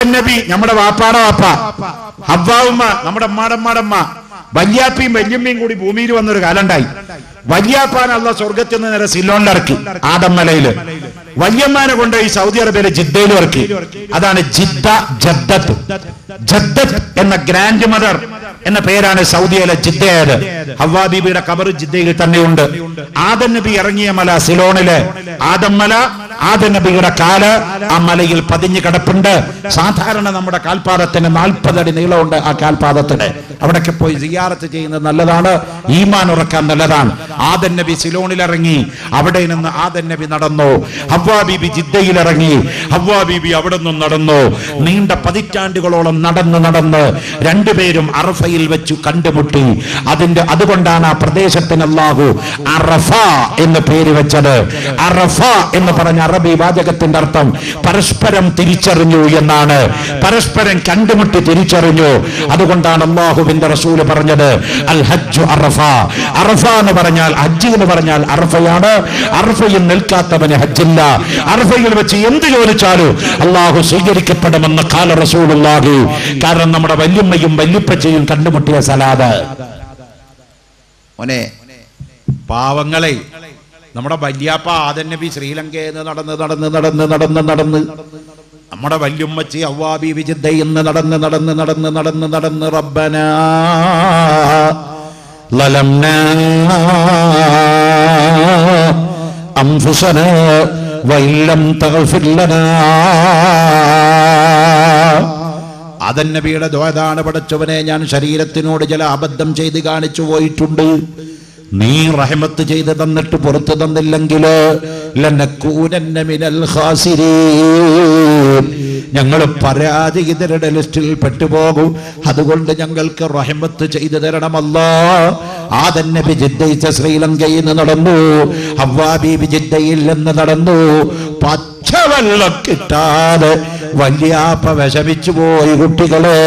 ആദം നബി നമ്മുടെ വാപ്പാടെ വാപ്പ, ഹവ്വാവുമ്മ നമ്മുടെ അമ്മാടമ്മാടമ്മ, വല്യാപ്പിയും വല്യമ്മയും കൂടി ഭൂമിയിൽ വന്നൊരു കാലുണ്ടായി. വല്യാപ്പാൻ അള്ളാഹ് സ്വർഗത്തിൽ നിന്ന് നേരെ സിലോണിലിറക്കി ആദം മലയില്. വല്യമ്മാനെ കൊണ്ട് ഈ സൗദി അറേബ്യയിലെ ജിദ്ദയിൽ ഇറക്കി. അതാണ് ജിദ്ദ ജദ്ദത്ത്. ജദ്ദത്ത് എന്ന ഗ്രാൻഡ് മദർ എന്ന പേരാണ് സൗദിയിലെ ജിദ്ദയത്. ഹവ്വാ ബീബിയുടെ ഖബർ ജിദ്ദയിൽ തന്നെയുണ്ട്. ആദം നബി ഇറങ്ങിയ മല സിലോണിലെ ആദം മല, ആദം നബിയുടെ കാല് ആ മലയിൽ പതിഞ്ഞു കിടപ്പുണ്ട്. സാധാരണ നമ്മുടെ കാൽപാദത്തിന് 40 അടി നീളമുണ്ട്. ആ കാൽപാദത്തിന് അവിടേക്ക് പോയി സിയാറത്ത് ചെയ്യുന്നത് നല്ലതാണ്, ഈമാൻ ഉറക്കാൻ നല്ലതാണ്. ആദം നബി സിലോണിൽ ഇറങ്ങി, അവിടെ നിന്ന് ആദം നബി നടന്നു. ഹവ്വാ ബീബി ജിദ്ദയിൽ ഇറങ്ങി, ഹവ്വാ ബീബി അവിടെ നിന്നും നടന്നു. നീണ്ട പതിറ്റാണ്ടുകളോളം നടന്ന് രണ്ടുപേരും അറഫയിൽ വെച്ചു കണ്ടുമുട്ടി. അതുകൊണ്ടാണ് ആ പ്രദേശത്തിന് അല്ലാഹു അറഫ എന്ന് പേര് വെച്ചത്. അറഫ എന്ന് പറഞ്ഞ അറബി വാചകത്തിന്റെ അർത്ഥം പരസ്പരം തിരിച്ചറിഞ്ഞു എന്നാണ്. പരസ്പരം കണ്ടുമുട്ടി തിരിച്ചറിഞ്ഞു. അതുകൊണ്ടാണ് അല്ലാഹുവിന്റെ റസൂൽ പറഞ്ഞത് അൽ ഹജ്ജു അറഫ. അറഫ എന്ന് പറഞ്ഞാൽ, ഹജ്ജ് എന്ന് പറഞ്ഞാൽ അറഫയാണ്. അറഫയിൽ നിൽക്കാത്തവന് ഹജ്ജില്ല. അറഫയിൽ വെച്ച് എന്ത് ചോദിച്ചാലും അല്ലാഹു സ്വീകരിക്കപ്പെടുമെന്ന് ഖാല റസൂലുള്ളാഹി. കാരണം നമ്മുടെ വല്യമ്മയും വല്യപ്പച്ചയും കണ്ടുമുട്ടിയ സലാത്ത്. മോനെ പാവങ്ങളെ, നമ്മുടെ വല്യാപ്പ ആദം നബി ശ്രീലങ്കയിൽ നിന്ന് നടന്ന് നമ്മുടെ വല്യുമ്മച്ചി ഹവ്വാ ബീവി ജിദ്ദയിൽ നിന്ന് നടന്ന് റബ്ബനാ ലലംനാ അൻഫുസനാ വഇല്ലം തഗ്ഫിർ ലനാ. ആദം നബിയുടെ ദുആയാണ്, പടച്ചവനെ ഞാൻ ശരീരത്തിനോട് ചില അബദ്ധം ചെയ്ത് കാണിച്ചു പോയിട്ടുണ്ട്. നീ റഹ്മത്ത് ചെയ്ത് തന്നിട്ട് പുറത്തു തന്നില്ലെങ്കിൽ ലനകൂനന്ന മിനൽ ഖാസിരീൻ, ഞങ്ങൾ പരാജിതരുടെ ലിസ്റ്റിൽ പെട്ടുപോകും. അതുകൊണ്ട് ഞങ്ങൾക്ക് റഹ്മത്ത് ചെയ്തു തരണമല്ലാ. ആദം നബി ജിദ്ദയിൽ ശ്രീലങ്കയിൽ നിന്ന് നടന്നു, ഹവ്വാ ബീബി ജിദ്ദയിൽ നിന്ന് നടന്നു. പച്ചവെള്ളം കിട്ടാതെ വല്യാപ്പ വിഷമിച്ചു പോയി. കുട്ടികളെ,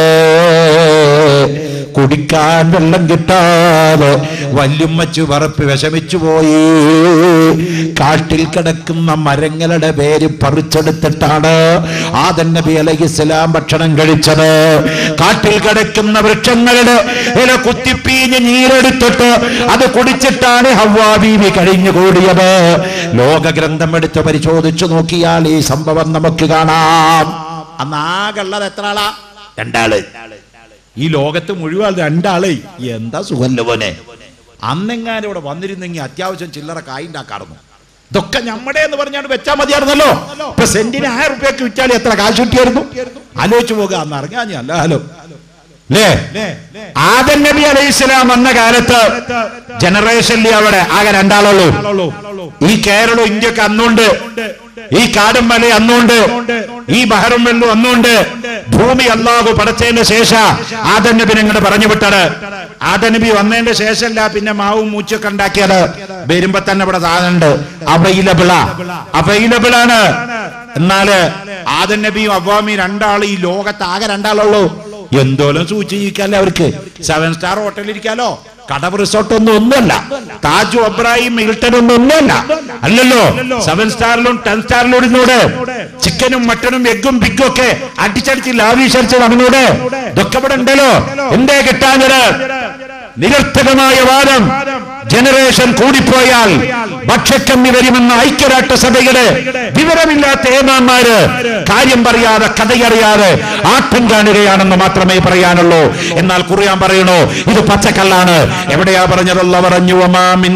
കുടിക്കാൻ വെള്ളം കിട്ടാതെ വല്യുമ്മച്ചു വറപ്പ് വിഷമിച്ചു പോയി. കാട്ടിൽ കിടക്കുന്ന മരങ്ങളുടെ പേര് പറിച്ചെടുത്തിട്ടാണ് ആദം നബി അലൈഹിസ്സലാം ഭക്ഷണം കഴിച്ചത്. കാട്ടിൽ കിടക്കുന്ന വൃക്ഷങ്ങളുടെ ഇല കുത്തിപ്പീഞ്ഞ് നീരെടുത്തിട്ട് അത് കുടിച്ചിട്ടാണ് ഹവ്വാ ബീവി കഴിഞ്ഞുകൂടിയത്. ലോകഗ്രന്ഥം എടുത്ത് പരിശോധിച്ചു നോക്കിയാൽ ഈ സംഭവം നമുക്ക് കാണാം. അന്ന് ആകെയുള്ളത് എത്ര ആളാ? 2 ആള്. ഈ ലോകത്ത് മുഴുവൻ 2 ആളെ. എന്താ സുഖല്ല പോലെ. അന്നെങ്ങാനും ഇവിടെ വന്നിരുന്നെങ്കിൽ അത്യാവശ്യം ചില്ലറ കായുണ്ടാക്കാറുന്നു. ഇതൊക്കെ നമ്മുടെ എന്ന് പറഞ്ഞാണ് വെച്ചാൽ മതിയായിരുന്നല്ലോ. ഇപ്പൊ സെന്റിന് 1000 രൂപയ്ക്ക് വിറ്റാൽ എത്ര കാശ് കിട്ടിയായിരുന്നു? ആലോചിച്ചു പോകുക. അന്ന് ഇറങ്ങാ ഞാൻ അല്ലോ അല്ലേ? ആദം നബി അലൈഹിസ്സലാം വന്ന കാലത്ത് ജനറേഷനിൽ അവിടെ ആകെ 2 ആളുള്ളൂ. ഈ കേരളം ഇന്ത്യക്ക് അന്നുണ്ട്, ഈ കാടും മല അന്നുണ്ട്, ഈ ബഹറും വെള്ളും അന്നുണ്ട്. ഭൂമി അല്ലാഹു പടച്ചതിന് ശേഷം ആദം നബി ഇങ്ങോട്ട് പറഞ്ഞു വിട്ടത്. ആദം നബി വന്നതിന്റെ ശേഷമല്ല പിന്നെ മാവും മൂച്ചൊക്കെ ഉണ്ടാക്കിയത്. വരുമ്പോ തന്നെ ഇവിടെ സാധനമുണ്ട്, അവൈലബിൾ ആണ്. എന്നാല് ആദം നബിയും ഹവ്വായും 2 ആള് ഈ ലോകത്ത് ആകെ 2 ആളുള്ളൂ. എന്തോലും സൂചിച്ചിരിക്കാല്ലേ അവർക്ക്. 7 സ്റ്റാർ ഹോട്ടലിൽ ഇരിക്കാലോ, കടവ് റിസോർട്ട് ഒന്നുമല്ല, താജു അബ്രാഹിം ഹിൽട്ടൺ ഒന്നുമല്ല. അല്ലല്ലോ, 7 സ്റ്റാറിലും 10 സ്റ്റാറിലും ഇരുന്നൂടെ ചിക്കനും മട്ടനും എഗ്ഗും പിഗും ഒക്കെ അടിച്ചടിച്ച് ലാവിശടിച്ചത് അവനോട്. ഇതൊക്കെ ഇവിടെ ഉണ്ടല്ലോ. എന്തേ കിട്ടാഞ്ഞത്? നിരർത്ഥകമായ വാദം. ജനറേഷൻ കൂടിപ്പോയാൽ ഭക്ഷ്യക്കമ്മി വരുമെന്ന ഐക്യരാഷ്ട്രസഭയുടെ വിവരമില്ലാത്ത ഏമാന്മാര് കാര്യം പറയാതെ കഥയറിയാതെ ആട്ടം കാണുകയാണെന്ന് മാത്രമേ പറയാനുള്ളൂ. എന്നാൽ ഖുർആൻ പറയണോ ഇത് പച്ചക്കല്ലാണ്. എവിടെയാ പറഞ്ഞത്? അല്ലാഹു പറഞ്ഞു വമാ മിൻ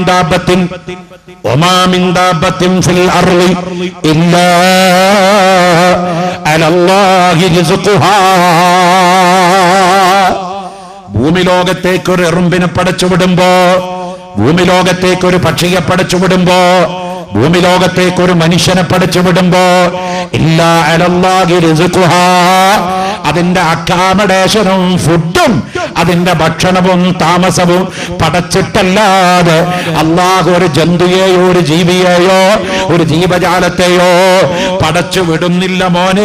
ദാബത്തിൻ ഫിൽ അർളി ഇല്ലാ അലല്ലാഹി റിസ്ഖുഹാ. ഭൂമി ലോകത്തേക്ക് ഒരു എറുമ്പിനെ പടച്ചുവിടുമ്പോ, ഭൂമി ലോകത്തേക്ക് ഒരു പക്ഷിയെ പടച്ചുവിടുമ്പോ, ഭൂമി ലോകത്തേക്ക് ഒരു മനുഷ്യനെ പടച്ചുവിടുമ്പോ ഇല്ലാ അലല്ലാഹി റിസ്ഖുഹാ, അതിന്റെ അക്കോമഡേഷനും ഫുഡും അതിന്റെ ഭക്ഷണവും താമസവും പടച്ചിട്ടല്ലാതെ അല്ലാഹു ഒരു ജന്തുയെയോ ഒരു ജീവിയെയോ ഒരു ജീവജാലത്തെയോ പടച്ചു വിടുന്നില്ല മോനെ.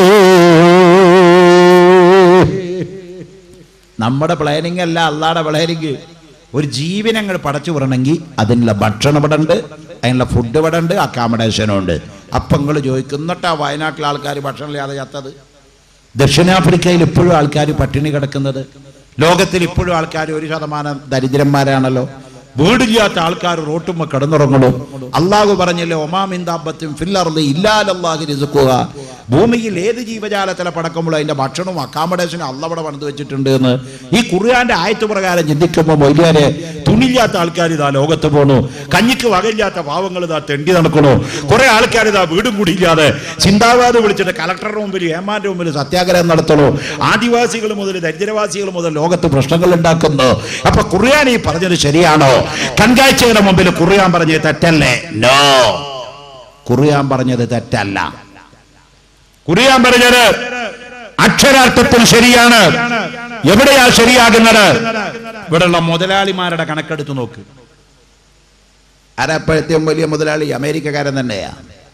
നമ്മുടെ പ്ലാനിങ് അല്ല അള്ളാടെ പ്ലാനിങ്. ഒരു ജീവനങ്ങൾ പടച്ചു വിടണമെങ്കിൽ അതിനുള്ള ഭക്ഷണം ഇവിടെ ഉണ്ട്, അതിനുള്ള ഫുഡ് ഇവിടെ ഉണ്ട്, അക്കോമഡേഷനും ഉണ്ട്. അപ്പം നിങ്ങൾ ചോദിക്കും എന്നിട്ടാ വയനാട്ടിലെ ആൾക്കാർ ഭക്ഷണം ഇല്ലാതെ ചത്തത്? ദക്ഷിണാഫ്രിക്കയിൽ ഇപ്പോഴും ആൾക്കാർ പട്ടിണി കിടക്കുന്നത്, ലോകത്തിൽ ഇപ്പോഴും ആൾക്കാർ 1% ദരിദ്രന്മാരാണല്ലോ. വീടില്ലാത്ത ആൾക്കാർ റോട്ടുമ്മ കിടന്നുറങ്ങണു. അള്ളാഹു പറഞ്ഞില്ലേ, ഒമാമിന്ദാബത്തും ഫില്ലർദി ഇല്ലാ ലല്ലാഹി റിസ്ഖുഹ, ഭൂമിയിൽ ഏത് ജീവജാലത്തിലെ പടക്കുമ്പോഴും അതിന്റെ ഭക്ഷണവും അക്കോമഡേഷനും അള്ളവിടെ പണിത് വെച്ചിട്ടുണ്ട് എന്ന് ഈ ഖുർആന്റെ ആയത്ത് പ്രകാരം ചിന്തിക്കുമ്പോൾ മൊയ്യാരെ തുണിയില്ലാത്ത ആൾക്കാർ ഇതാ ലോകത്ത് പോണു, കഞ്ഞിക്ക് വകയില്ലാത്ത പാവങ്ങൾ ഇതാ തെണ്ടി നടക്കണു, കുറെ ആൾക്കാർ ഇതാ വീടും കൂടി ഇല്ലാതെ ചിന്താവാദം വിളിച്ചിട്ട് കലക്ടറുടെ മുമ്പിൽ ഏമാന്റെ മുമ്പിൽ സത്യാഗ്രഹം നടത്തണു, ആദിവാസികൾ മുതൽ ദരിദ്രവാസികൾ മുതൽ ലോകത്ത് പ്രശ്നങ്ങൾ ഉണ്ടാക്കുന്നു. അപ്പൊ ഖുർആൻ ഈ പറഞ്ഞത് ശരിയാണോ? കൺകാഴ്ചയുടെ മുമ്പിൽ ഖുർആൻ പറഞ്ഞത് തെറ്റല്ലേ? നോ, ഖുർആൻ പറഞ്ഞത് തെറ്റല്ല. ഖുർആൻ പറഞ്ഞത് അക്ഷരാർത്ഥത്തിൽ ശരിയാണ്. എവിടെയാ ശരിയാകുന്നത്? ഇവിടെയുള്ള മുതലാളിമാരുടെ കണക്കെടുത്ത് നോക്ക്. ആരാപ്പോഴത്തെയും വലിയ മുതലാളി അമേരിക്കക്കാരൻ തന്നെയാ.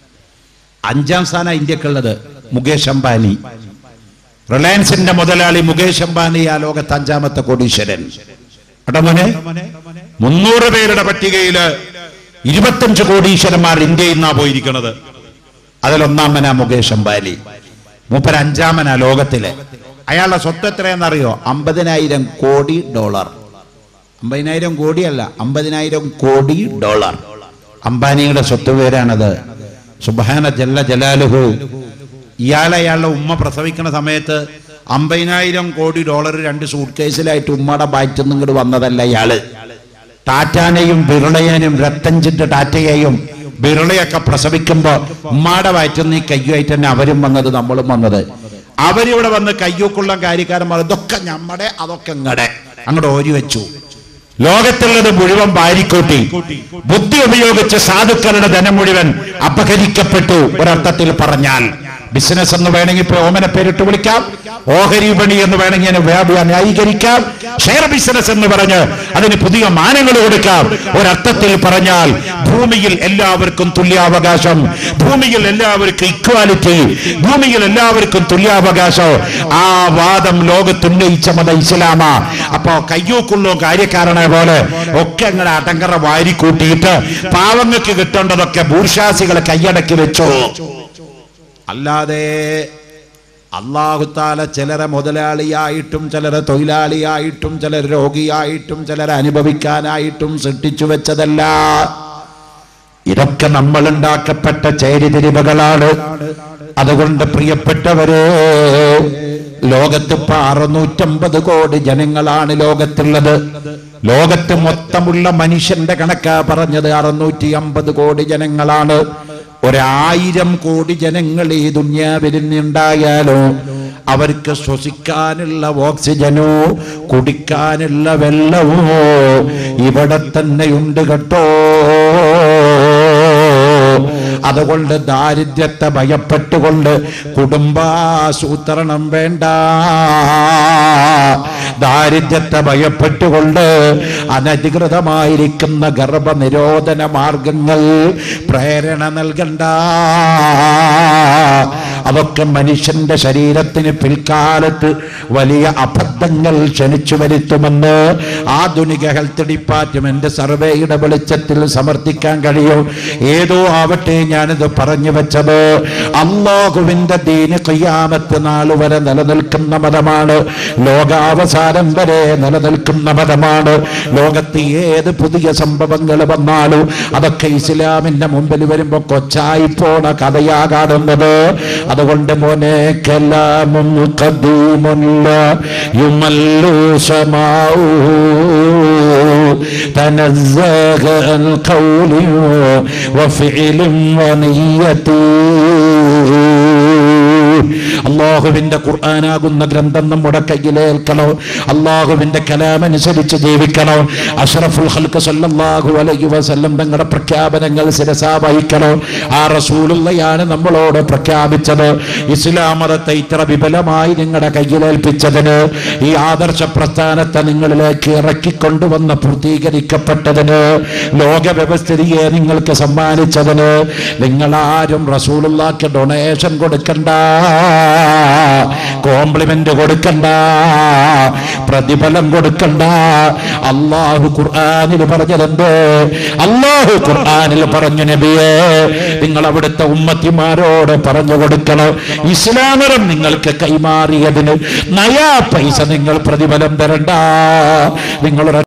5ാം സ്ഥാനം ഇന്ത്യക്കുള്ളത് മുകേഷ് അംബാനി. റിലയൻസിന്റെ മുതലാളി മുകേഷ് അംബാനി ആ ലോകത്ത് 5ാമത്തെ കോടീശ്വരൻ. അടമനെ 300 പേരുടെ പട്ടികയില് 25 കോടീശ്വരന്മാർ ഇന്ത്യയിൽ നിന്നാ പോയിരിക്കുന്നത്. അതിലൊന്നാമനാ മുകേഷ് അംബാനി. മൂപ്പര് 5ാമനാ ലോകത്തിലെ. അയാളുടെ സ്വത്ത് എത്രയെന്നറിയോ? $50,000 കോടി. 50,000 കോടിയല്ല, $50,000 കോടി. അംബാനിയുടെ സ്വത്ത് പേരാണത്. സുബ്ഹാന ജല്ല ജലാലുഹു. അയാളുടെ ഉമ്മ പ്രസവിക്കുന്ന സമയത്ത് $50,000 കോടി 2 സൂട്ട് കേസിലായിട്ട് ഉമ്മയുടെ ബാറ്റിൽ നിന്ന് ഇങ്ങോട്ട് വന്നതല്ല ഇയാള്. ടാറ്റാനെയും ബിർളയെയും രത്തഞ്ചിന്റെ ടാറ്റയെയും ബിർളയൊക്കെ പ്രസവിക്കുമ്പോ ഉമ്മാടെ വയറ്റിൽ നിന്ന് ഈ കയ്യുമായിട്ട് തന്നെ അവരും വന്നത്, നമ്മളും വന്നത്. അവരിവിടെ വന്ന് കയ്യൂക്കുള്ള കാര്യക്കാരന്മാർ ഇതൊക്കെ ഞമ്മടെ അതൊക്കെ ഇങ്ങടെ അങ്ങോട്ട് ഓരി വെച്ചു. ലോകത്തുള്ളത് മുഴുവൻ വാരിക്കൂട്ടി. ബുദ്ധി ഉപയോഗിച്ച് സാധുക്കളുടെ ധനം മുഴുവൻ അപഹരിക്കപ്പെട്ടു. ഒരർത്ഥത്തിൽ പറഞ്ഞാൽ ബിസിനസ് എന്ന് വേണമെങ്കിൽ ഇപ്പൊ ഓമന പേരിട്ട് വിളിക്കാം, ഓഹരി വിപണി എന്ന് വേണമെങ്കിൽ ന്യായീകരിക്കാം, ഷെയർ ബിസിനസ് എന്ന് പറഞ്ഞ് അതിന് പുതിയ മാനങ്ങൾ കൊടുക്കാം. ഒരർത്ഥത്തിൽ പറഞ്ഞാൽ ഭൂമിയിൽ എല്ലാവർക്കും തുല്യാവകാശം, ഭൂമിയിൽ എല്ലാവർക്കും ഇക്വാലിറ്റി, ഭൂമിയിൽ എല്ലാവർക്കും തുല്യാവകാശം. ആ വാദം ലോകത്തുന്നയിച്ച മത ഇസ്ലാമാ. അപ്പോ കയ്യൂക്കുള്ളോ കാര്യക്കാരനെ പോലെ ഒക്കെ അങ്ങനെ അടങ്കറ വാരിക്കൂട്ടിയിട്ട് പാവങ്ങൾക്ക് കിട്ടേണ്ടതൊക്കെ ബൂർഷാസികളെ കൈയടക്കി വെച്ചു. അല്ലാതെ അല്ലാഹു തആല ചിലരെ മുതലാളിയായിട്ടും ചിലരെ തൊഴിലാളിയായിട്ടും ചിലർ രോഗിയായിട്ടും ചിലരെ അനുഭവിക്കാനായിട്ടും സൃഷ്ടിച്ചു വെച്ചതല്ല. ഇതൊക്കെ നമ്മൾ ഉണ്ടാക്കപ്പെട്ട ചേരിതിരിവുകളാണ്. അതുകൊണ്ട് പ്രിയപ്പെട്ടവരെ, ലോകത്ത് ഇപ്പൊ 650 കോടി ജനങ്ങളാണ് ലോകത്തുള്ളത്. ലോകത്ത് മൊത്തമുള്ള മനുഷ്യന്റെ കണക്കാ പറഞ്ഞത് 650 കോടി ജനങ്ങളാണ്. 1000 കോടി ജനങ്ങൾ ഈ ദുനിയാവിൽ ഉണ്ടായാലോ അവർക്ക് ശ്വസിക്കാനുള്ള ഓക്സിജനോ കുടിക്കാനുള്ള വെള്ളമോ ഇവിടെ തന്നെയുണ്ട് കേട്ടോ. അതുകൊണ്ട് ദാരിദ്ര്യത്തെ ഭയപ്പെട്ടുകൊണ്ട് കുടുംബാസൂത്രണം വേണ്ട. ദാരിദ്ര്യത്തെ ഭയപ്പെട്ടുകൊണ്ട് അനധികൃതമായിരിക്കുന്ന ഗർഭനിരോധന മാർഗങ്ങൾ പ്രേരണ നൽകണ്ട. അതൊക്കെ മനുഷ്യന്റെ ശരീരത്തിന് പിൽക്കാലത്ത് വലിയ അബദ്ധങ്ങൾ ക്ഷണിച്ചു വരുത്തുമെന്ന് ആധുനിക ഹെൽത്ത് ഡിപ്പാർട്ട്മെന്റ് സർവേയുടെ വെളിച്ചത്തിൽ സമർത്ഥിക്കാൻ കഴിയും. ഏതോ ആവട്ടെ, ഞാനിത് പറഞ്ഞു വെച്ചത് അല്ലാഹുവിന്റെ ദീന് ഖിയാമത്ത് നാൾ വരെ നിലനിൽക്കുന്ന മതമാണ്. ലോകാവസാനം വരെ നിലനിൽക്കുന്ന മതമാണ്. ലോകത്ത് ഏത് പുതിയ സംഭവങ്ങൾ വന്നാലും അതൊക്കെ ഇസ്ലാമിന്റെ മുമ്പിൽ വരുമ്പോ കൊച്ചായി പോണ കഥയാ കാണുന്നത്. അതുകൊണ്ട് മോനെ, കലാമുൻ ഖദീമുൻ ലാ യുമല്ലു സമാഉ തനസ്സഹ അൽ ഖൗലി വഫിഇലിൻ വനിയതി. അല്ലാഹുവിന്റെ ഖുർആനാകുന്ന ഗ്രന്ഥം നമ്മുടെ കയ്യിലേൽക്കണം. അല്ലാഹുവിന്റെ കലാമനുസരിച്ച് ജീവിക്കണം. അഷ്റഫുൽ ഖൽഖ് സല്ലല്ലാഹു അലൈഹി വസല്ലം തങ്ങളുടെ പ്രഖ്യാപനങ്ങൾ ശിരസാ വഹിക്കണം. ആ റസൂലുള്ളയാണ് നമ്മളോട് പ്രഖ്യാപിച്ചത്. ഇസ്ലാം മതത്തെ ഇത്ര വിപുലമായി നിങ്ങളുടെ കയ്യിലേൽപ്പിച്ചതിന്, ഈ ആദർശ പ്രസ്ഥാനത്തെ നിങ്ങളിലേക്ക് ഇറക്കിക്കൊണ്ടുവന്ന് പൂർത്തീകരിക്കപ്പെട്ടതിന്, ലോക വ്യവസ്ഥിതിയെ നിങ്ങൾക്ക് സമ്മാനിച്ചതിന് നിങ്ങളാരും റസൂലുള്ളാഹിക്ക് ഡൊണേഷൻ കൊടുക്കണ്ട. കോംപ്ലിമെന്റ് കൊടുക്കണ്ട, പ്രതിഫലം കൊടുക്കണ്ട. അല്ലാഹു ഖുർആനിൽ പറഞ്ഞതെന്തോ? അല്ലാഹു ഖുർആനിൽ പറഞ്ഞു, നബിയേ നിങ്ങൾ അവിടുത്തെ ഉമ്മത്തിമാരോട് പറഞ്ഞു കൊടുക്കണം, ഇസ്ലാമരം നിങ്ങൾക്ക് കൈമാറിയതിന് നയാ പൈസ നിങ്ങൾ പ്രതിഫലം തരണ്ട. നിങ്ങൾ